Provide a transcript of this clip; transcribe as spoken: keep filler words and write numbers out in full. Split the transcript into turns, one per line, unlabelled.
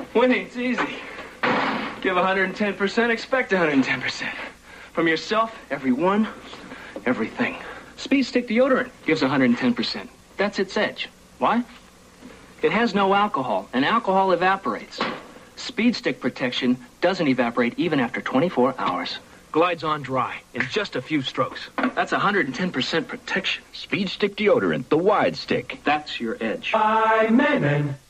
Winning's easy. Give one hundred ten percent, expect one hundred ten percent. From yourself, everyone, everything. Speed Stick Deodorant gives one hundred ten percent. That's its edge. Why? It has no alcohol, and alcohol evaporates. Speed Stick protection doesn't evaporate even after twenty-four hours.
Glides on dry in just a few strokes.
That's one hundred ten percent protection.
Speed Stick Deodorant, the wide stick.
That's your edge.
By men.